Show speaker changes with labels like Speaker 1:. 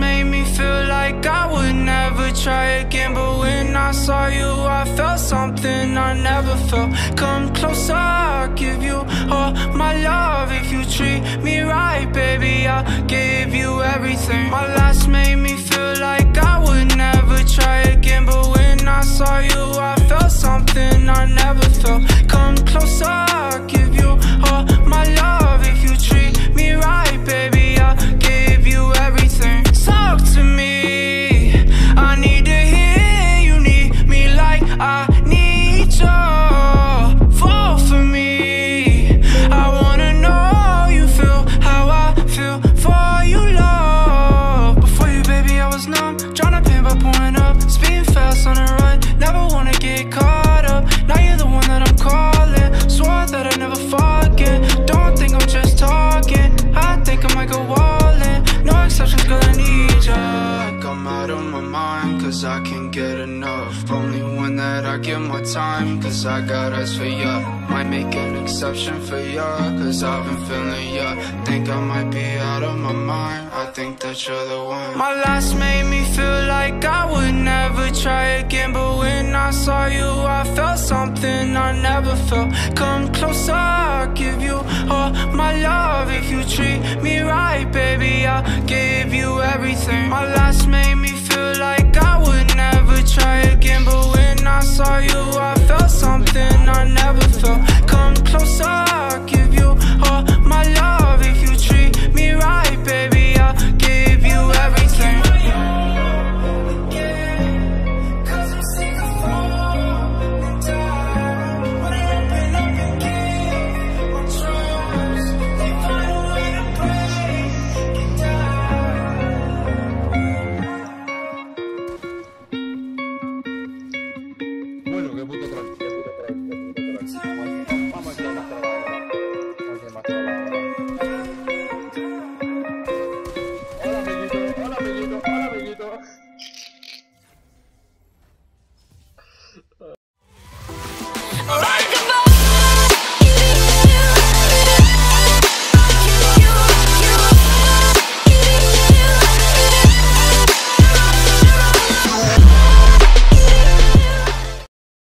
Speaker 1: made me feel like I would never try again, but when I saw you I felt something I never felt. Come closer, I'll give you all my love. If you treat me right, baby, I'll give you everything. My last made me feel like I would never try again, but when I saw you I felt something I never felt. Come closer, I'll give you all my love. If you treat me right, baby, I'll give you everything. Talk to me, I need to hear you need me like I need you. Fall for me, I wanna know you feel how I feel for you, love. Before you, baby, I was numb, tryna pain by pouring up, speeding fast on the run, never wanna get caught up. Now you're the one that I'm calling, swore that I'd never forget. Don't think I'm just talking, I think I might go all in. No exceptions, girl, I need ya. I'm out of my mind, cause I can't get enough. Only one that I give my time, cause I got eyes for ya. Might make an exception for ya, cause I've been feeling ya. Think I might be out of my mind, I think that you're the one. My last made me feel like I would never try again, but when I saw you I felt something I never felt. Come closer, I'll give you all my love. If you treat me right, baby, I'll give you everything. My last made me feel like I